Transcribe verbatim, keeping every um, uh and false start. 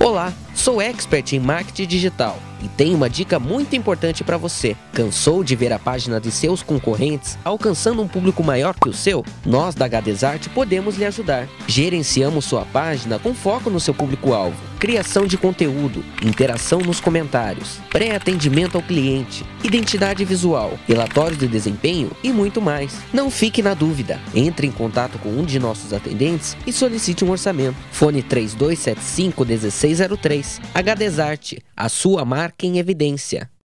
Olá, sou expert em marketing digital e tenho uma dica muito importante para você. Cansou de ver a página de seus concorrentes alcançando um público maior que o seu? Nós da Gadesart podemos lhe ajudar. Gerenciamos sua página com foco no seu público-alvo, criação de conteúdo, interação nos comentários, pré-atendimento ao cliente, identidade visual, relatórios de desempenho e muito mais. Não fique na dúvida. Entre em contato com um de nossos atendentes e solicite um orçamento. Fone três dois sete cinco um seis zero três. A Gadesart, a sua marca em evidência.